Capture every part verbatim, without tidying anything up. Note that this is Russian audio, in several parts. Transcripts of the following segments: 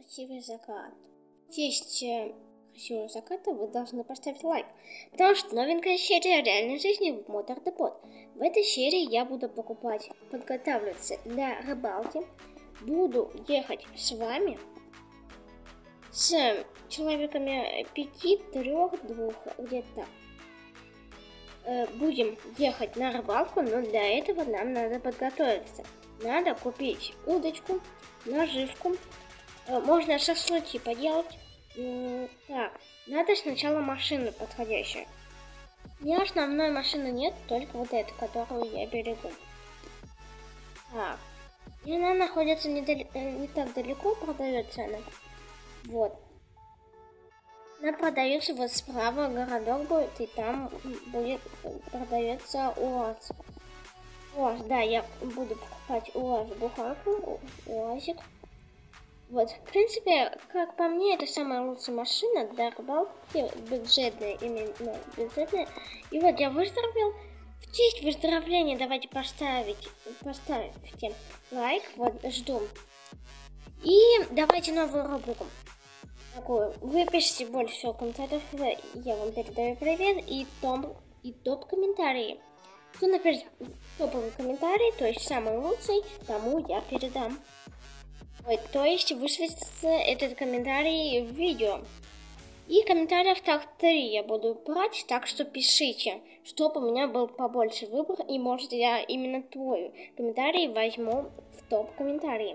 красивый закат. В честь э, красивого заката вы должны поставить лайк, потому что новенькая серия реальной жизни в Motor-Depot. В этой серии я буду покупать, подготавливаться для рыбалки. Буду ехать с вами, с человеками пяти, трех, двух, где-то так. Э, будем ехать на рыбалку, но для этого нам надо подготовиться. Надо купить удочку, наживку. Э, можно шашлыки поделать. Э, так, надо сначала машину подходящую. У меня основной машины нет, только вот эту, которую я берегу. Так, и она находится недалек, не так далеко, продается она. Вот. Она продается вот справа, городок будет, и там будет продается УАЗ. УАЗ, да, я буду покупать УАЗ буханку, УАЗик. Вот, в принципе, как по мне, это самая лучшая машина для рыбалки, бюджетная, именно бюджетная. И вот я выздоровел. В честь выздоровления давайте поставить, поставьте лайк, вот, жду. И давайте новую рубрику. Такую. Вы пишите больше всего комментариев, я вам передаю привет и топ, и топ комментарии. Кто напишет топовый комментарий, то есть самый лучший, тому я передам. Ой, то есть высветится этот комментарий в видео. И комментариев так три я буду брать, так что пишите, чтобы у меня был побольше выбор, и может я именно твой комментарий возьму в топ комментарии.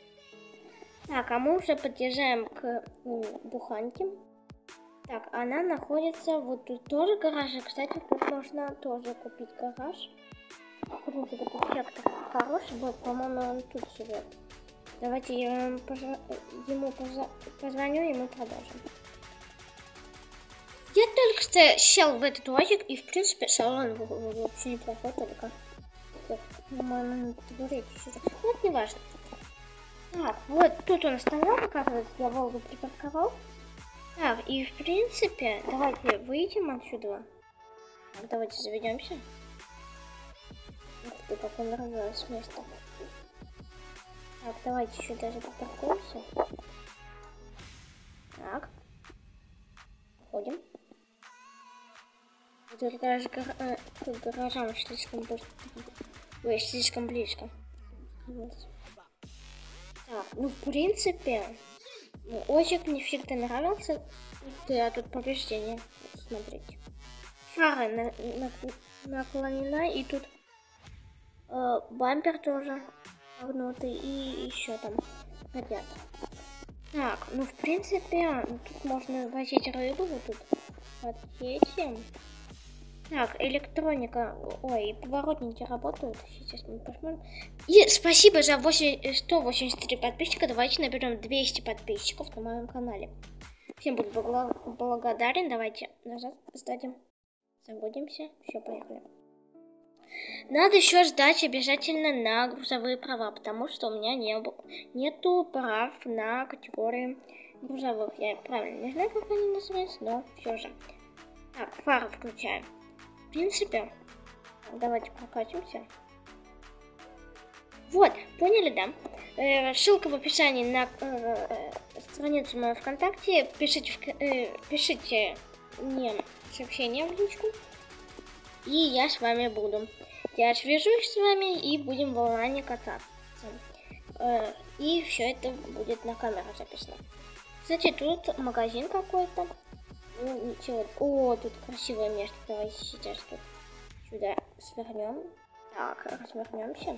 Так, а мы уже подъезжаем к буханке. Так, она находится вот тут тоже гараж. Кстати, тут можно тоже купить гараж. В принципе, тут сектор хороший будет, по-моему, он тут живет. Давайте я ему, поза... ему поза... позвоню, и мы продолжим. Я только что сел в этот УАЗик, и в принципе салон вообще неплохой, только по-моему на табурете сидит. Ну, это не важно. Так, вот тут он стоял, оказывается, я Волгу припарковал. Так, и в принципе, давайте выйдем отсюда. Так, давайте заведемся. Ух ты, как он нравилось место. Так, давайте еще даже попаркуемся. Так. Ходим. Тут гараж, гар... тут гаражам слишком быстро. Ой, слишком близко. Так, ну в принципе, ну, озик мне всегда нравился. Да, тут повреждение. Смотрите. Фара на, на, наклонена, и тут э, бампер тоже погнутый, и еще там хотят. Так, ну в принципе, тут можно возить рыбу, вот тут подъедем. Так, электроника, ой, поворотники работают, сейчас мы посмотрим. И спасибо за сто восемьдесят три подписчика, давайте наберем двести подписчиков на моем канале. Всем буду благодарен, давайте назад сдадим, заводимся, все, поехали. Надо еще ждать обязательно на грузовые права, потому что у меня не было, нету прав на категории грузовых. Я правильно не знаю, как они называются, но все же. Так, фары включаем. В принципе, давайте прокатимся. Вот, поняли, да? Э, ссылка в описании на э, страницу мою ВКонтакте. Пишите, э, пишите мне сообщение в личку, и я с вами буду. Я свяжусь с вами и будем в онлайне кататься. Э, и все это будет на камеру записано. Кстати, тут магазин какой-то. Ну, ничего. О, тут красивое место. Давайте сейчас тут сюда свернем. Так, развернемся.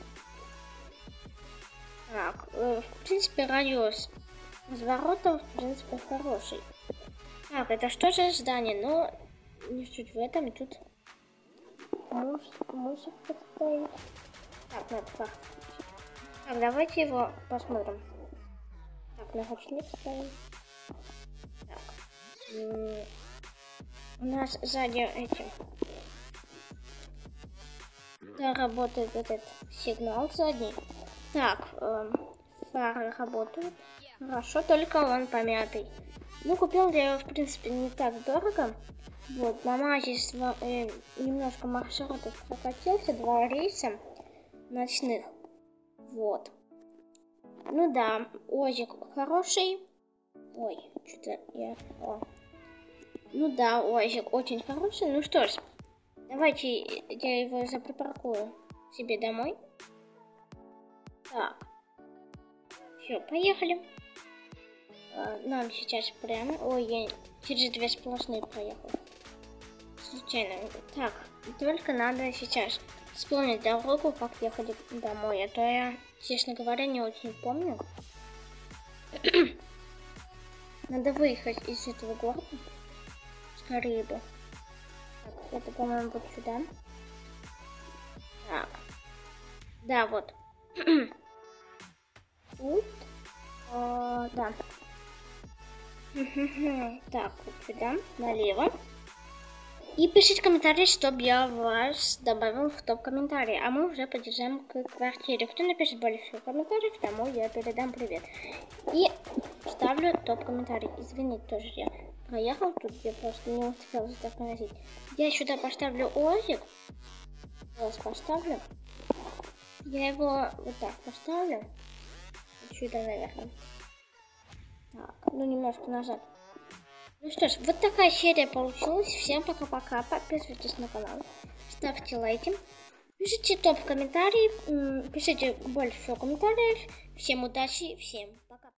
Так, э, в принципе, радиус разворотов, в принципе, хороший. Так, это что же здание? Ну, не суть в этом. Тут мусор стоит. Так, надо факт. Так, давайте его посмотрим. Так, на ручник ставим. Так. У нас сзади этим. Да, работает этот сигнал задний. Так, э, фары работают. Хорошо, только он помятый. Ну, купил я его, в принципе, не так дорого. Вот, на МАЗе э, немножко маршрутов прокатился, два рейса ночных. Вот. Ну да, Озик хороший. Ой, что-то я... О. Ну да, Озик очень хороший. Ну что ж, давайте я его заприпаркую себе домой. Так. Все, поехали. А, нам сейчас прямо... Ой, я через две сплошные проехал. Случайно. Так, только надо сейчас вспомнить дорогу, как ехать домой. А то я, честно говоря, не очень помню. Надо выехать из этого города. Скорее бы. Так, это, по-моему, вот сюда. Так. Да, вот. Тут. А, да. Так, вот сюда, налево. И пишите комментарии, чтобы я вас добавил в топ-комментарии. А мы уже подъезжаем к квартире. Кто напишет больше комментариев, тому я передам привет. И ставлю топ-комментарий. Извините, тоже я проехал тут, я просто не успел затормозить. Я сюда поставлю Озик. Сейчас поставлю. Я его вот так поставлю. Сюда, наверное. Так, ну немножко назад. Ну что ж, вот такая серия получилась. Всем пока-пока. Подписывайтесь на канал. Ставьте лайки. Пишите топ комментарии. Пишите больше комментариев. Всем удачи. Всем пока.